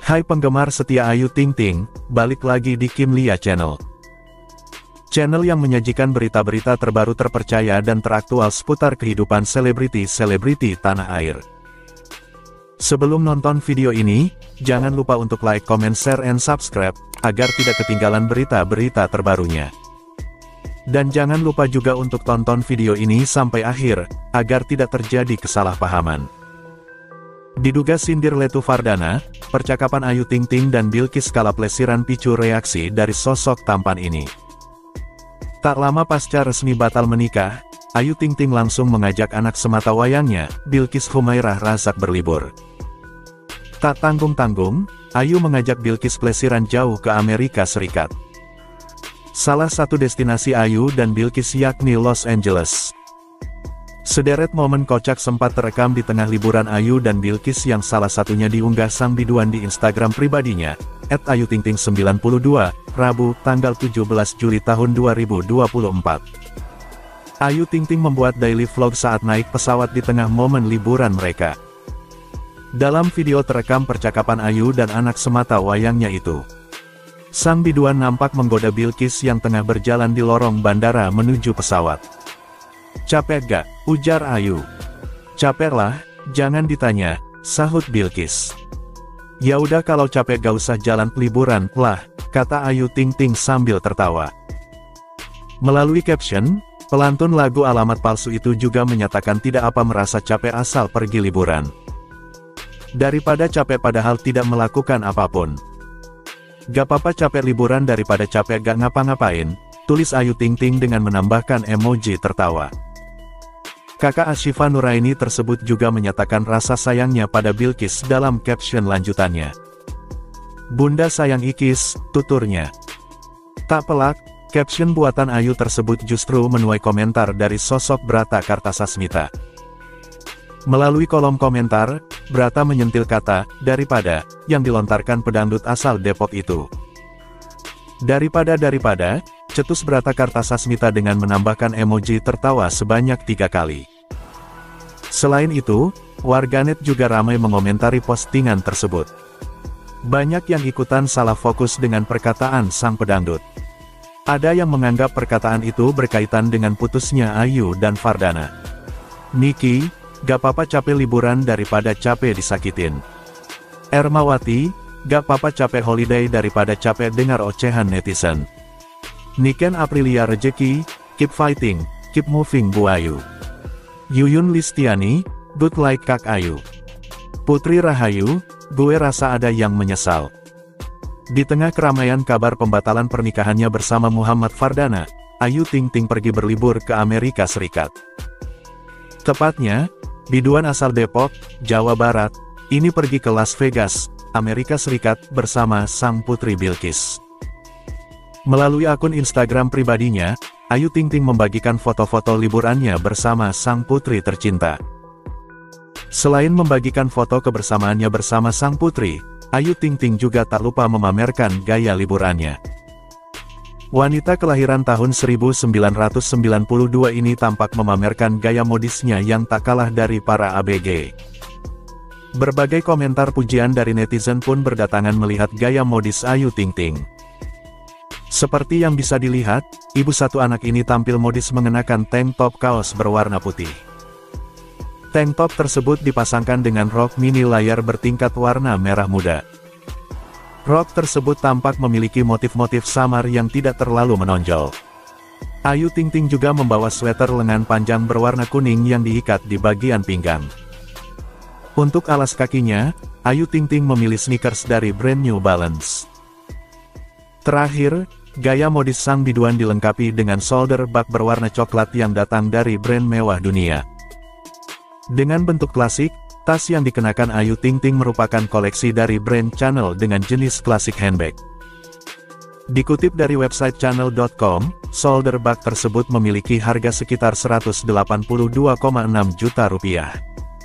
Hai penggemar setia Ayu Ting Ting, balik lagi di Kim Lia Channel. Channel yang menyajikan berita-berita terbaru terpercaya dan teraktual seputar kehidupan selebriti-selebriti tanah air. Sebelum nonton video ini, jangan lupa untuk like, comment, share, and subscribe, agar tidak ketinggalan berita-berita terbarunya. Dan jangan lupa juga untuk tonton video ini sampai akhir, agar tidak terjadi kesalahpahaman. Diduga sindir Letu Fardana, percakapan Ayu Ting Ting dan Bilkis kala plesiran picu reaksi dari sosok tampan ini. Tak lama pasca resmi batal menikah, Ayu Ting Ting langsung mengajak anak semata wayangnya, Bilkis Humairah Razak berlibur. Tak tanggung-tanggung, Ayu mengajak Bilkis plesiran jauh ke Amerika Serikat. Salah satu destinasi Ayu dan Bilkis yakni Los Angeles. Sederet momen kocak sempat terekam di tengah liburan Ayu dan Bilkis yang salah satunya diunggah sang biduan di Instagram pribadinya, @ayutingting92, Rabu, tanggal 17 Juli tahun 2024. Ayu Ting Ting membuat daily vlog saat naik pesawat di tengah momen liburan mereka. Dalam video terekam percakapan Ayu dan anak semata wayangnya itu. Sang biduan nampak menggoda Bilkis yang tengah berjalan di lorong bandara menuju pesawat. "Capek gak?" ujar Ayu. "Capek lah, jangan ditanya," sahut Bilkis. "Ya udah kalau capek gak usah jalan liburan lah," kata Ayu Ting Ting sambil tertawa. Melalui caption, pelantun lagu Alamat Palsu itu juga menyatakan tidak apa merasa capek asal pergi liburan. Daripada capek padahal tidak melakukan apapun. "Gak apa-apa capek liburan daripada capek gak ngapa-ngapain," tulis Ayu Ting Ting dengan menambahkan emoji tertawa. Kakak Ashifa Nuraini tersebut juga menyatakan rasa sayangnya pada Bilkis dalam caption lanjutannya. "Bunda sayang Ikis," tuturnya. Tak pelak, caption buatan Ayu tersebut justru menuai komentar dari sosok Brata Kartasasmita. Melalui kolom komentar, Brata menyentil kata, "daripada," yang dilontarkan pedangdut asal Depok itu. Daripada, cetus Brata Kartasasmita dengan menambahkan emoji tertawa sebanyak 3 kali. Selain itu, warganet juga ramai mengomentari postingan tersebut. Banyak yang ikutan salah fokus dengan perkataan sang pedangdut. Ada yang menganggap perkataan itu berkaitan dengan putusnya Ayu dan Fardana. "Niki, gak apa-apa capek liburan daripada capek disakitin." Ermawati, "Gak apa-apa capek holiday daripada capek dengar ocehan netizen." Niken Aprilia Rejeki, "Keep fighting, keep moving Bu Ayu." Yuyun Listiani, "Good like Kak Ayu." Putri Rahayu, "Gue rasa ada yang menyesal." Di tengah keramaian kabar pembatalan pernikahannya bersama Muhammad Fardana, Ayu Ting Ting pergi berlibur ke Amerika Serikat. Tepatnya, biduan asal Depok, Jawa Barat, ini pergi ke Las Vegas, Amerika Serikat bersama sang putri Bilkis. Melalui akun Instagram pribadinya, Ayu Ting Ting membagikan foto-foto liburannya bersama sang putri tercinta. Selain membagikan foto kebersamaannya bersama sang putri, Ayu Ting Ting juga tak lupa memamerkan gaya liburannya. Wanita kelahiran tahun 1992 ini tampak memamerkan gaya modisnya yang tak kalah dari para ABG. Berbagai komentar pujian dari netizen pun berdatangan melihat gaya modis Ayu Ting Ting. Seperti yang bisa dilihat, ibu satu anak ini tampil modis mengenakan tank top kaos berwarna putih. Tank top tersebut dipasangkan dengan rok mini layar bertingkat warna merah muda. Rok tersebut tampak memiliki motif-motif samar yang tidak terlalu menonjol. Ayu Ting Ting juga membawa sweater lengan panjang berwarna kuning yang diikat di bagian pinggang. Untuk alas kakinya, Ayu Ting Ting memilih sneakers dari brand New Balance. Terakhir, gaya modis sang biduan dilengkapi dengan shoulder bag berwarna coklat yang datang dari brand mewah dunia. Dengan bentuk klasik, tas yang dikenakan Ayu Ting Ting merupakan koleksi dari brand Chanel dengan jenis klasik handbag. Dikutip dari website channel.com, shoulder bag tersebut memiliki harga sekitar 182,6 juta rupiah.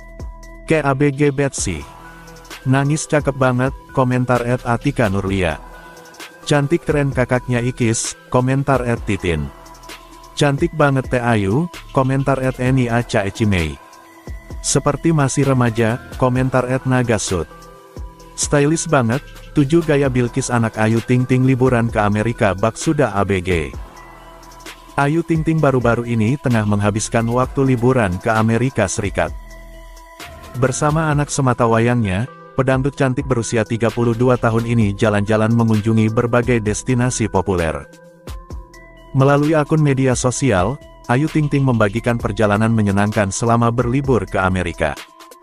KABG Betsy. "Nangis cakep banget," komentar @Atika Nurlia. "Cantik keren kakaknya Ikis," komentar @Titin. "Cantik banget Teh Ayu," komentar @Eni Aca Ecimei. "Seperti masih remaja," komentar @Nagasut. Stylish banget, 7 gaya Bilqis anak Ayu Ting Ting liburan ke Amerika bak sudah ABG. Ayu Ting Ting baru-baru ini tengah menghabiskan waktu liburan ke Amerika Serikat. Bersama anak sematawayangnya, pedangdut cantik berusia 32 tahun ini jalan-jalan mengunjungi berbagai destinasi populer. Melalui akun media sosial, Ayu Ting Ting membagikan perjalanan menyenangkan selama berlibur ke Amerika.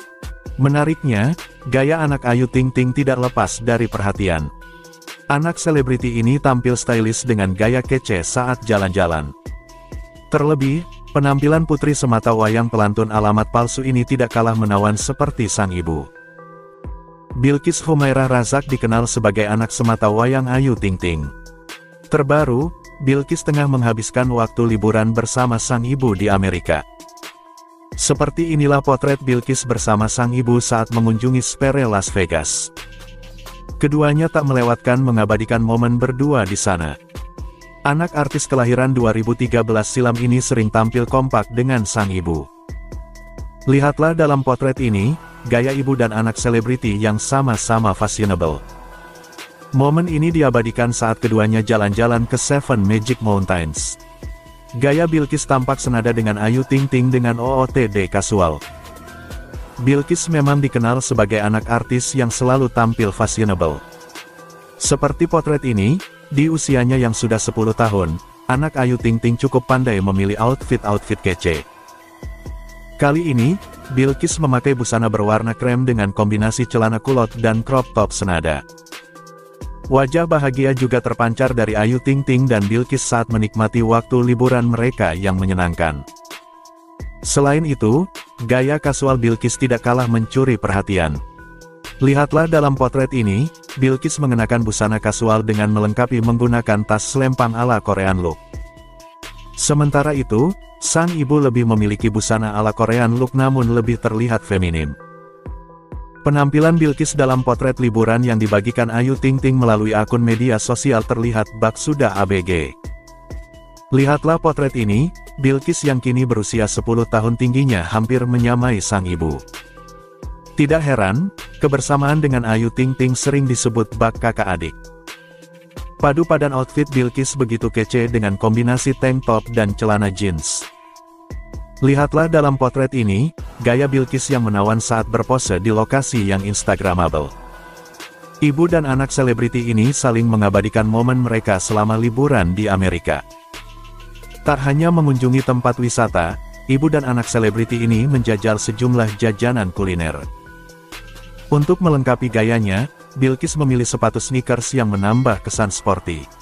Menariknya, gaya anak Ayu Ting Ting tidak lepas dari perhatian. Anak selebriti ini tampil stylish dengan gaya kece saat jalan-jalan. Terlebih, penampilan putri sematawayang pelantun alamat palsu ini tidak kalah menawan seperti sang ibu. Bilqis Humairah Razak dikenal sebagai anak sematawayang Ayu Ting Ting. Terbaru, Bilqis tengah menghabiskan waktu liburan bersama sang ibu di Amerika. Seperti inilah potret Bilqis bersama sang ibu saat mengunjungi Sphere Las Vegas. Keduanya tak melewatkan mengabadikan momen berdua di sana. Anak artis kelahiran 2013 silam ini sering tampil kompak dengan sang ibu. Lihatlah dalam potret ini, gaya ibu dan anak selebriti yang sama-sama fashionable. Momen ini diabadikan saat keduanya jalan-jalan ke Seven Magic Mountains. Gaya Bilqis tampak senada dengan Ayu Ting Ting dengan OOTD kasual. Bilqis memang dikenal sebagai anak artis yang selalu tampil fashionable. Seperti potret ini, di usianya yang sudah 10 tahun, anak Ayu Ting Ting cukup pandai memilih outfit kece. Kali ini, Bilqis memakai busana berwarna krem dengan kombinasi celana kulot dan crop top senada. Wajah bahagia juga terpancar dari Ayu Ting Ting dan Bilqis saat menikmati waktu liburan mereka yang menyenangkan. Selain itu, gaya kasual Bilqis tidak kalah mencuri perhatian. Lihatlah dalam potret ini, Bilqis mengenakan busana kasual dengan melengkapi menggunakan tas selempang ala Korean look. Sementara itu, sang ibu lebih memiliki busana ala Korean look namun lebih terlihat feminim. Penampilan Bilqis dalam potret liburan yang dibagikan Ayu Ting Ting melalui akun media sosial terlihat bak sudah ABG. Lihatlah potret ini, Bilqis yang kini berusia 10 tahun tingginya hampir menyamai sang ibu. Tidak heran, kebersamaan dengan Ayu Ting Ting sering disebut bak kakak adik. Padu padan outfit Bilqis begitu kece dengan kombinasi tank top dan celana jeans. Lihatlah dalam potret ini, gaya Bilqis yang menawan saat berpose di lokasi yang instagramable. Ibu dan anak selebriti ini saling mengabadikan momen mereka selama liburan di Amerika. Tak hanya mengunjungi tempat wisata, ibu dan anak selebriti ini menjajal sejumlah jajanan kuliner. Untuk melengkapi gayanya, Bilqis memilih sepatu sneakers yang menambah kesan sporty.